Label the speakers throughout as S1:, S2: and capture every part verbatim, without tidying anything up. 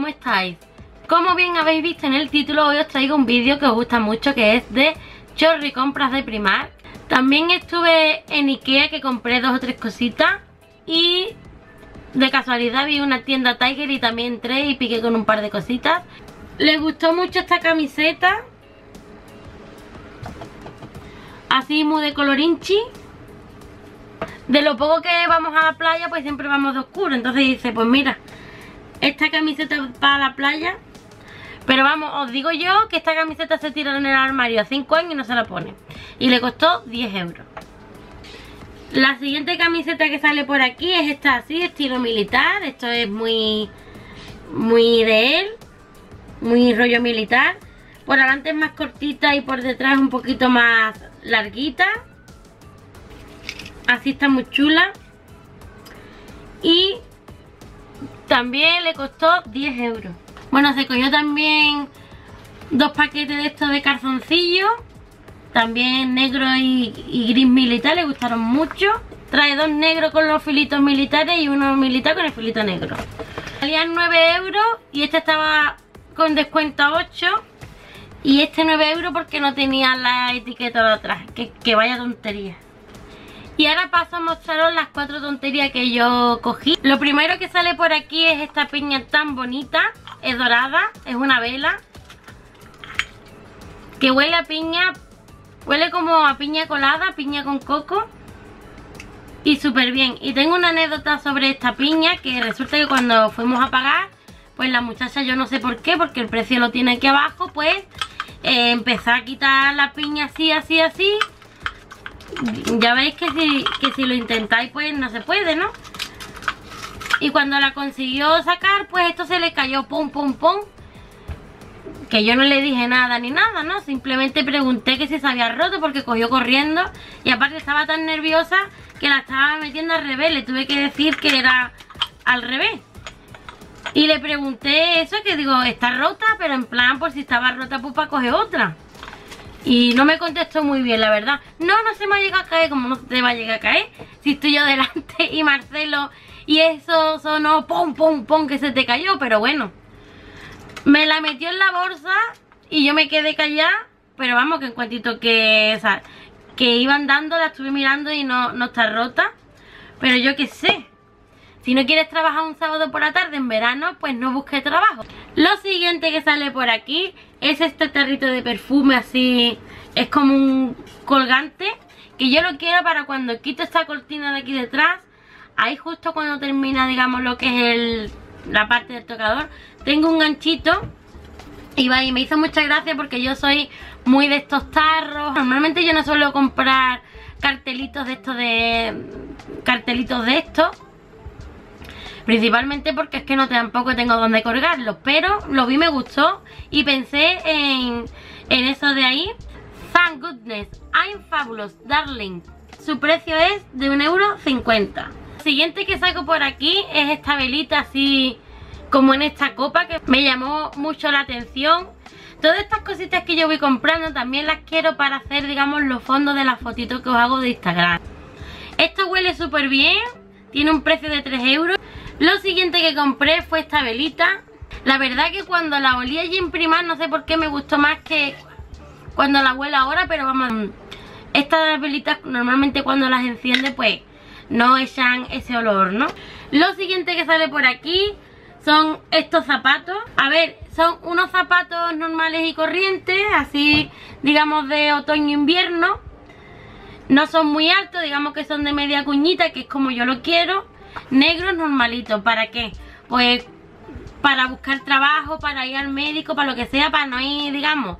S1: ¿cómo estáis? Como bien habéis visto en el título, hoy os traigo un vídeo que os gusta mucho, que es de chorri compras de Primark. También estuve en Ikea, que compré dos o tres cositas, y de casualidad vi una tienda Tiger y también entré y piqué con un par de cositas. Les gustó mucho esta camiseta, así muy de colorinchi. De lo poco que vamos a la playa, pues siempre vamos de oscuro. Entonces dice, pues mira, esta camiseta para la playa. Pero vamos, os digo yo que esta camiseta se tira en el armario a cinco años y no se la pone. Y le costó diez euros. La siguiente camiseta que sale por aquí es esta así, estilo militar. Esto es muy, muy de él, muy rollo militar. Por delante es más cortita y por detrás es un poquito más larguita. Así está muy chula. Y también le costó diez euros. Bueno, se cogió también dos paquetes de estos de calzoncillos. También negro y, y gris militar, le gustaron mucho. Trae dos negros con los filitos militares y uno militar con el filito negro. Salían nueve euros y este estaba con descuento a ocho. Y este nueve euros porque no tenía la etiqueta de atrás. Que, que vaya tontería. Y ahora paso a mostraros las cuatro tonterías que yo cogí. Lo primero que sale por aquí es esta piña tan bonita. Es dorada, es una vela que huele a piña. Huele como a piña colada, piña con coco. Y súper bien. Y tengo una anécdota sobre esta piña, que resulta que cuando fuimos a pagar, pues la muchacha, yo no sé por qué, porque el precio lo tiene aquí abajo, pues eh, empezó a quitar la piña así, así, así. Ya veis que si, que si lo intentáis pues no se puede, ¿no? Y cuando la consiguió sacar, pues esto se le cayó pum, pum, pum. Que yo no le dije nada ni nada, ¿no? Simplemente pregunté que si se había roto porque cogió corriendo. Y aparte estaba tan nerviosa que la estaba metiendo al revés. Le tuve que decir que era al revés. Y le pregunté eso, que digo, está rota, pero en plan, por si estaba rota, pues para coger otra. Y no me contestó muy bien, la verdad. No, no se me ha llegado a caer. Como no se va a llegar a caer si estoy yo delante y Marcelo y eso sonó pum, pum, pum, que se te cayó. Pero bueno, me la metió en la bolsa y yo me quedé callada. Pero vamos, que en cuantito que, o sea, que iban dando, la estuve mirando y no, no está rota. Pero yo qué sé, si no quieres trabajar un sábado por la tarde en verano, pues no busques trabajo. Lo siguiente que sale por aquí es este tarrito de perfume así. Es como un colgante, que yo lo quiero para cuando quito esta cortina de aquí detrás. Ahí justo cuando termina, digamos, lo que es el, la parte del tocador, tengo un ganchito. Y va, y me hizo mucha gracia porque yo soy muy de estos tarros. Normalmente yo no suelo comprar cartelitos de estos de... Cartelitos de estos. Principalmente porque es que no tampoco tengo donde colgarlos. Pero lo vi, me gustó y pensé en, en eso de ahí. Thank goodness, I'm fabulous, darling. Su precio es de un euro cincuenta. Lo siguiente que saco por aquí es esta velita así como en esta copa, que me llamó mucho la atención. Todas estas cositas que yo voy comprando también las quiero para hacer, digamos, los fondos de las fotitos que os hago de Instagram. Esto huele súper bien, tiene un precio de tres euros. Lo siguiente que compré fue esta velita. La verdad que cuando la olí allí en Primark, no sé por qué me gustó más que cuando la huelo ahora, pero vamos, estas velitas normalmente cuando las enciende pues no echan ese olor, ¿no? Lo siguiente que sale por aquí son estos zapatos. A ver, son unos zapatos normales y corrientes, así digamos de otoño-invierno. No son muy altos, digamos que son de media cuñita, que es como yo lo quiero. Negros normalitos. ¿Para qué? Pues para buscar trabajo, para ir al médico, para lo que sea, para no ir, digamos,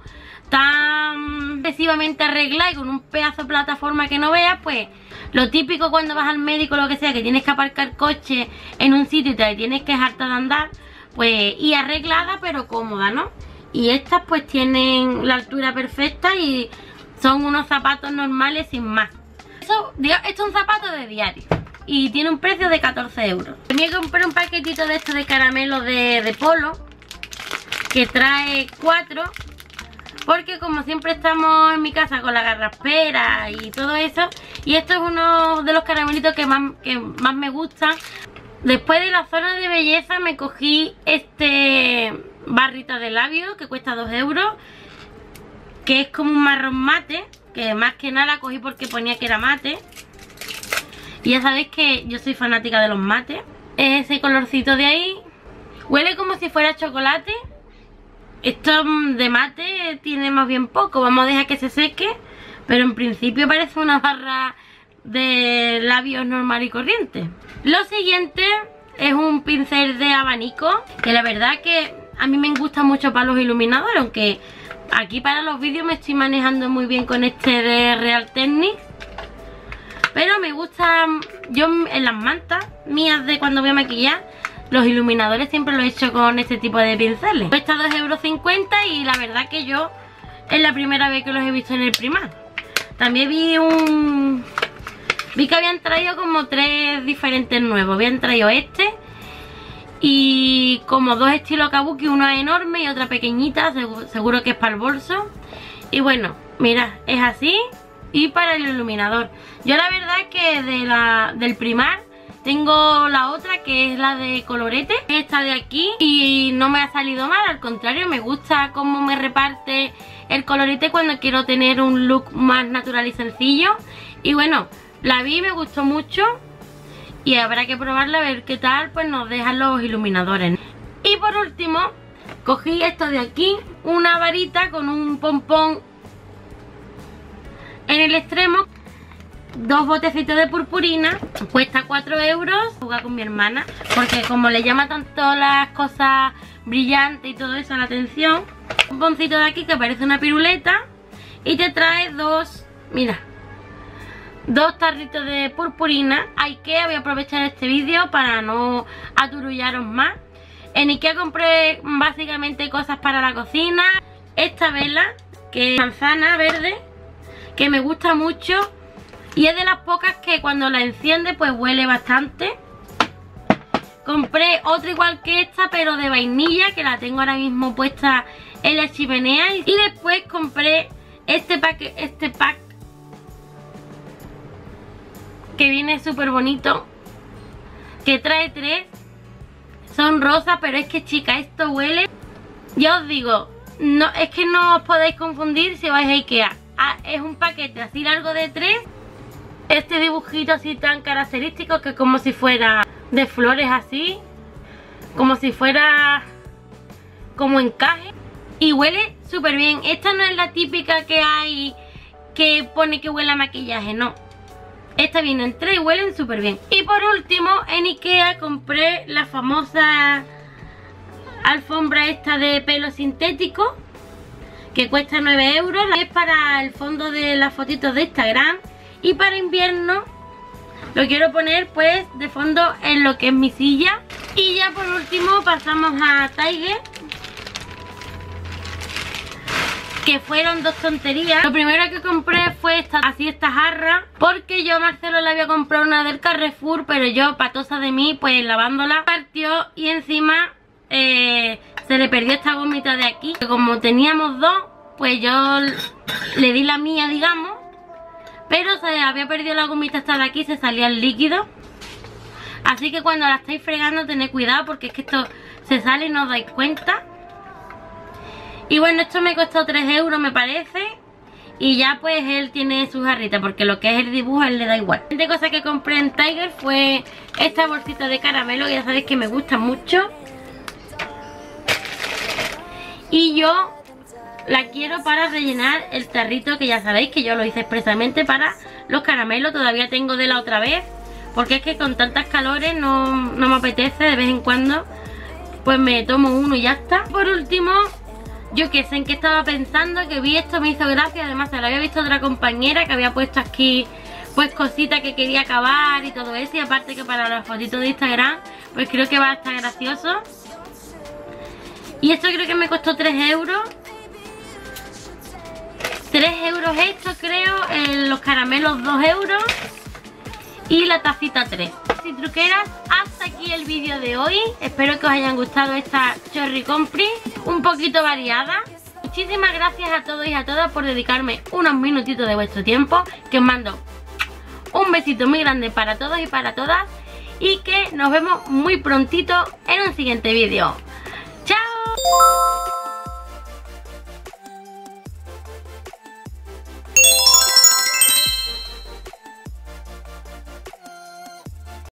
S1: tan excesivamente arreglada y con un pedazo de plataforma que no veas. Pues lo típico cuando vas al médico, lo que sea, que tienes que aparcar coche en un sitio y te tienes que harta de andar, pues y arreglada pero cómoda, ¿no? Y estas pues tienen la altura perfecta y son unos zapatos normales sin más. Eso, digo, esto es un zapato de diario y tiene un precio de catorce euros. También compré un paquetito de estos de caramelos de, de Polo, que trae cuatro, porque como siempre estamos en mi casa con la garraspera y todo eso, y esto es uno de los caramelitos que más, que más me gustan. Después de la zona de belleza me cogí este barrita de labios que cuesta dos euros, que es como un marrón mate, que más que nada la cogí porque ponía que era mate. Y ya sabéis que yo soy fanática de los mates. Ese colorcito de ahí huele como si fuera chocolate. Esto de mate tiene más bien poco, vamos a dejar que se seque, pero en principio parece una barra de labios normal y corriente. Lo siguiente es un pincel de abanico, que la verdad que a mí me gusta mucho para los iluminadores, aunque aquí para los vídeos me estoy manejando muy bien con este de Real Techniques. Pero me gusta, yo en las mantas mías de cuando voy a maquillar, los iluminadores siempre los he hecho con este tipo de pinceles. Cuesta dos euros cincuenta y la verdad que yo es la primera vez que los he visto en el Primark. También vi un... Vi que habían traído como tres diferentes nuevos. Habían traído este y como dos estilos kabuki, una enorme y otra pequeñita, seguro, seguro que es para el bolso. Y bueno, mirad, es así y para el iluminador. Yo la verdad que de la, del Primark tengo la otra que es la de colorete, esta de aquí, y no me ha salido mal, al contrario, me gusta cómo me reparte el colorete cuando quiero tener un look más natural y sencillo. Y bueno, la vi y me gustó mucho y habrá que probarla a ver qué tal pues nos dejan los iluminadores. Y por último cogí esto de aquí, una varita con un pompón en el extremo, dos botecitos de purpurina, cuesta cuatro euros. Jugar con mi hermana porque como le llama tanto las cosas brillantes y todo eso la atención. Un pomponcito de aquí que parece una piruleta y te trae dos, mira, dos tarritos de purpurina. Ikea, voy a aprovechar este vídeo para no aturullaros más. En Ikea compré básicamente cosas para la cocina. Esta vela, que es manzana verde, que me gusta mucho y es de las pocas que cuando la enciende pues huele bastante. Compré otra igual que esta pero de vainilla, que la tengo ahora mismo puesta en la chimenea. Y después compré este pack, este pack que viene súper bonito, que trae tres, son rosas, pero es que chica, esto huele, ya os digo, no, es que no os podéis confundir si vais a Ikea. Ah, es un paquete así largo de tres, este dibujito así tan característico que como si fuera de flores así, como si fuera como encaje, y huele súper bien. Esta no es la típica que hay que pone que huele a maquillaje, no. Esta viene en tres y huelen súper bien. Y por último, en Ikea compré la famosa alfombra esta de pelo sintético, que cuesta nueve euros. Es para el fondo de las fotitos de Instagram. Y para invierno lo quiero poner pues de fondo en lo que es mi silla. Y ya por último pasamos a Tiger, que fueron dos tonterías. Lo primero que compré fue esta, así esta jarra, porque yo a Marcelo le había comprado una del Carrefour, pero yo, patosa de mí, pues lavándola partió y encima eh, se le perdió esta gomita de aquí. Como teníamos dos, pues yo le di la mía, digamos, pero se había perdido la gomita esta de aquí, se salía el líquido. Así que cuando la estáis fregando tened cuidado, porque es que esto se sale y no os dais cuenta. Y bueno, esto me costó tres euros me parece. Y ya pues él tiene su jarrita, porque lo que es el dibujo a él le da igual. La siguiente cosa que compré en Tiger fue esta bolsita de caramelo, que ya sabéis que me gusta mucho. Y yo la quiero para rellenar el tarrito, que ya sabéis que yo lo hice expresamente para los caramelos. Todavía tengo de la otra vez, porque es que con tantas calores no, no me apetece. De vez en cuando pues me tomo uno y ya está. Por último, yo que sé en qué estaba pensando, que vi esto, me hizo gracia. Además se lo había visto otra compañera que había puesto aquí pues cositas que quería acabar y todo eso. Y aparte que para las fotitos de Instagram pues creo que va a estar gracioso. Y esto creo que me costó tres euros. tres euros esto creo, eh, los caramelos dos euros y la tacita tres. Y truqueras, hasta aquí el vídeo de hoy. Espero que os hayan gustado esta Cherry Compris, un poquito variada. Muchísimas gracias a todos y a todas por dedicarme unos minutitos de vuestro tiempo, que os mando un besito muy grande para todos y para todas. y que nos vemos muy prontito en un siguiente vídeo. ¡Chao!